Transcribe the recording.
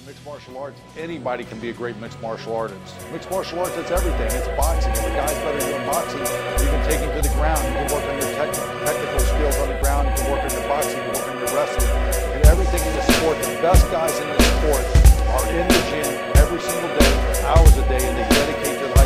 Mixed martial arts, anybody can be a great mixed martial artist. Mixed martial arts, it's everything. It's boxing. If a guy's better than boxing, you can take him to the ground. You can work on your technical skills on the ground. You can work on your boxing. You can work on your wrestling. You can everything in the sport. The best guys in the sport are in the gym every single day, hours a day, and they dedicate their